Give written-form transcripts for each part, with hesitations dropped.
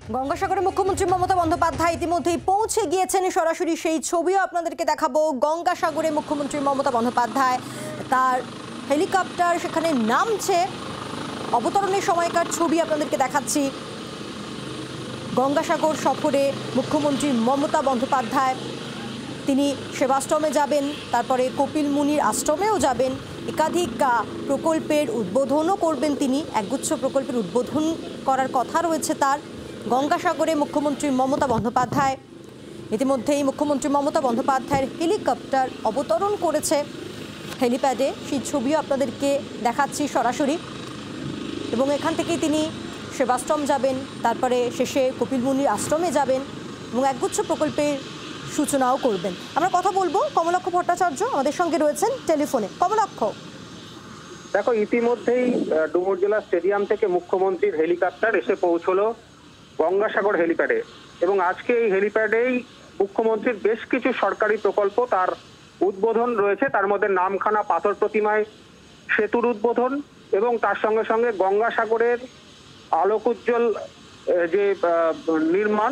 গঙ্গাসাগরে মুখ্যমন্ত্রী মমতা বন্দ্যোপাধ্যায় ইতিমধ্যেই পৌঁছে গিয়েছেন। সরাসরি সেই ছবিও আপনাদেরকে দেখাবো। গঙ্গাসাগরে মুখ্যমন্ত্রী মমতা বন্দ্যোপাধ্যায় তার হেলিকপ্টার সেখানে নামছে, অবতরণের সময়কার ছবি আপনাদেরকে দেখাচ্ছি। গঙ্গাসাগর সফরে মুখ্যমন্ত্রী মমতা বন্দ্যোপাধ্যায় তিনি সেবাশ্রমে যাবেন, তারপরে কপিল মুনির আশ্রমেও যাবেন, একাধিক প্রকল্পের উদ্বোধনও করবেন তিনি। একগুচ্ছ প্রকল্পের উদ্বোধন করার কথা রয়েছে তার। গঙ্গাসাগরে মুখ্যমন্ত্রী মমতা বন্দ্যোপাধ্যায় ইতিমধ্যেই মুখ্যমন্ত্রী মমতা বন্দ্যোপাধ্যায়ের হেলিকপ্টার অবতরণ করেছে হেলিপ্যাডে, সেই ছবিও আপনাদেরকে দেখাচ্ছি সরাসরি। এবং এখান থেকেই তিনি সেবাশ্রম যাবেন, তারপরে শেষে কপিল মুনির আশ্রমে যাবেন এবং একগুচ্ছ প্রকল্পের সূচনাও করবেন। আমরা কথা বলবো কমলাক্ষ ভট্টাচার্য আমাদের সঙ্গে রয়েছেন টেলিফোনে। কমলাক্ষ, দেখো, ইতিমধ্যেই ডুমুরজলা স্টেডিয়াম থেকে মুখ্যমন্ত্রীর হেলিকপ্টার এসে পৌঁছলো গঙ্গাসাগর হেলিপ্যাডে এবং আজকে এই হেলিপ্যাডেই মুখ্যমন্ত্রীর বেশ কিছু সরকারি প্রকল্প তার উদ্বোধন রয়েছে। তার মধ্যে নামখানা পাথর প্রতিমায় সেতুর উদ্বোধন এবং তার সঙ্গে সঙ্গে গঙ্গাসাগরের আলোক উজ্জ্বল যে নির্মাণ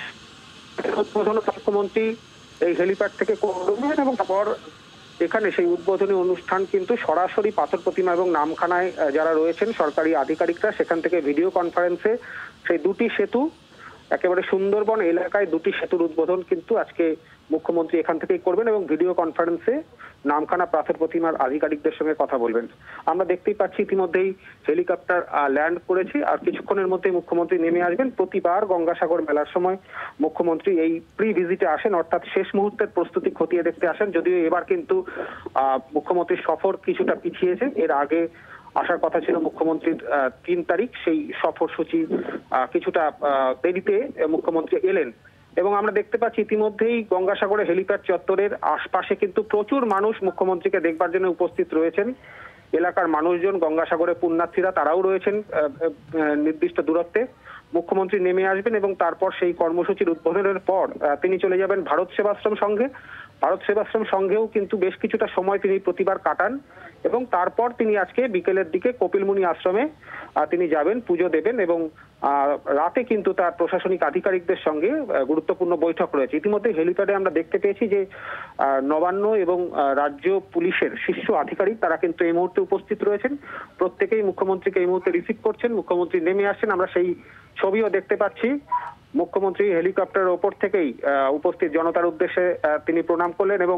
উদ্বোধন মুখ্যমন্ত্রী এই হেলিপ্যাড থেকে করবেন এবং তারপর এখানে সেই উদ্বোধনী অনুষ্ঠান কিন্তু সরাসরি পাথর প্রতিমা এবং নামখানায় যারা রয়েছেন সরকারি আধিকারিকরা সেখান থেকে ভিডিও কনফারেন্সে সেই দুটি সেতু, একেবারে সুন্দরবন এলাকায় দুটি সেতুর উদ্বোধন কিন্তু আজকে মুখ্যমন্ত্রী এখান থেকেই করবেন এবং ভিডিও কনফারেন্সে নামখানা পাথর প্রতিমার আধিকারিকদের সঙ্গে কথা বলবেন। আমরা দেখতেই পাচ্ছি ইতিমধ্যেই হেলিকপ্টার ল্যান্ড করেছে আর কিছুক্ষণের মধ্যে মুখ্যমন্ত্রী নেমে আসবেন। প্রতিবার গঙ্গাসাগর মেলার সময় মুখ্যমন্ত্রী এই প্রি ভিজিটে আসেন, অর্থাৎ শেষ মুহূর্তের প্রস্তুতি খতিয়ে দেখতে আসেন। যদিও এবার কিন্তু মুখ্যমন্ত্রীর সফর কিছুটা পিছিয়েছে। এর আগে আসার কথা ছিল মুখ্যমন্ত্রীর ৩ তারিখ, সেই সফরসূচি কিছুটা দেরিতে মুখ্যমন্ত্রী এলেন এবং আমরা দেখতে পাচ্ছি ইতিমধ্যেই গঙ্গাসাগরে হেলিপ্যাড চত্বরের আশপাশে কিন্তু প্রচুর মানুষ মুখ্যমন্ত্রীকে দেখবার জন্য উপস্থিত রয়েছেন। এলাকার মানুষজন, গঙ্গাসাগরে পুণ্যার্থীরা তারাও রয়েছেন নির্দিষ্ট দূরত্বে। মুখ্যমন্ত্রী নেমে আসবেন এবং তারপর সেই কর্মসূচির উদ্বোধনের পর তিনি চলে যাবেন ভারত সেবাশ্রম সংঘে। ভারত সেবাশ্রম সংঘেও কিন্তু বেশ কিছুটা সময় তিনি প্রতিবার কাটান এবং তারপর তিনি আজকে বিকেলের দিকে কপিলমুনি আশ্রমে তিনি যাবেন, পুজো দেবেন এবং রাতে কিন্তু তার প্রশাসনিক আধিকারিকদের সঙ্গে গুরুত্বপূর্ণ বৈঠক রয়েছে। ইতিমধ্যে হেলিপ্যাডে আমরা দেখতে পেয়েছি যে নবান্ন এবং রাজ্য পুলিশের শীর্ষ আধিকারিক তারা কিন্তু এই মুহূর্তে উপস্থিত রয়েছেন। প্রত্যেকেই মুখ্যমন্ত্রীকে এই মুহূর্তে রিসিভ করছেন। মুখ্যমন্ত্রী নেমে আসছেন, আমরা সেই ছবিও দেখতে পাচ্ছি। মুখ্যমন্ত্রী হেলিকপ্টারের ওপর থেকেই উপস্থিত জনতার উদ্দেশ্যে তিনি প্রণাম করলেন এবং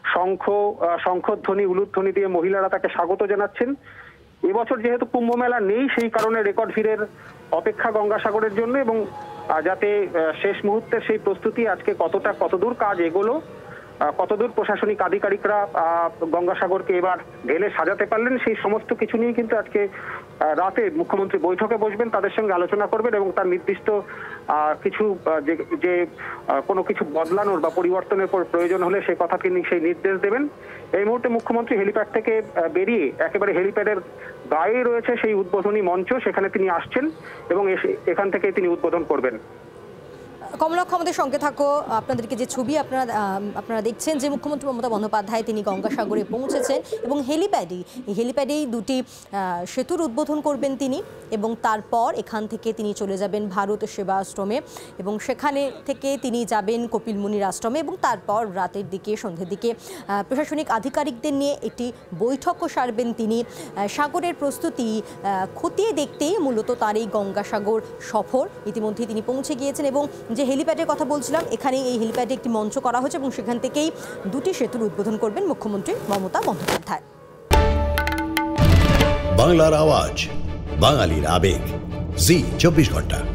শঙ্খধ্বনি উলুধ্বনি দিয়ে মহিলারা তাকে স্বাগত জানাচ্ছেন। এবছর যেহেতু কুম্ভ মেলা নেই সেই কারণে রেকর্ড ভিড়ের অপেক্ষা গঙ্গাসাগরের জন্য এবং যাতে শেষ মুহূর্তের সেই প্রস্তুতি আজকে কতদূর কাজ এগোলো, কতদূর প্রশাসনিক আধিকারিকরা গঙ্গাসাগরকে এবার ঢেলে সাজাতে পারলেন, সেই সমস্ত কিছু নিয়ে কিন্তু আজকে রাতে মুখ্যমন্ত্রী বৈঠকে বসবেন, তাদের সঙ্গে আলোচনা করবেন এবং তার নির্দিষ্ট কিছু যে কোনো কিছু বদলানোর বা পরিবর্তনের প্রয়োজন হলে সেই কথা তিনি সেই নির্দেশ দেবেন। এই মুহূর্তে মুখ্যমন্ত্রী হেলিপ্যাড থেকে বেরিয়ে একেবারে হেলিপ্যাডের গায়ে রয়েছে সেই উদ্বোধনী মঞ্চ, সেখানে তিনি আসছেন এবং এখান থেকে তিনি উদ্বোধন করবেন। কমলাক্ষ, আমাদের সঙ্গে থাকো। আপনাদেরকে যে ছবি আপনারা দেখছেন যে মুখ্যমন্ত্রী মমতা বন্দ্যোপাধ্যায় তিনি গঙ্গাসাগরে পৌঁছেছেন এবং হেলিপ্যাডেই দুটি সেতুর উদ্বোধন করবেন তিনি এবং তারপর এখান থেকে তিনি চলে যাবেন ভারত সেবা আশ্রমে এবং সেখানে থেকে তিনি যাবেন কপিল মুনির আশ্রমে এবং তারপর রাতের দিকে সন্ধ্যের দিকে প্রশাসনিক আধিকারিকদের নিয়ে একটি বৈঠকও সারবেন তিনি। সাগরের প্রস্তুতি খতিয়ে দেখতেই মূলত তার এই গঙ্গাসাগর সফর। ইতিমধ্যেই তিনি পৌঁছে গিয়েছেন এবং যে হেলিপ্যাডের কথা বলছিলাম এখানে এই হেলিপ্যাডে একটি মঞ্চ করা হয়েছে এবং সেখান থেকেই দুটি সেতুর উদ্বোধন করবেন মুখ্যমন্ত্রী মমতা বন্দ্যোপাধ্যায়। বাংলার আওয়াজ, বাঙালির আবেগ, জি 24 ঘন্টা।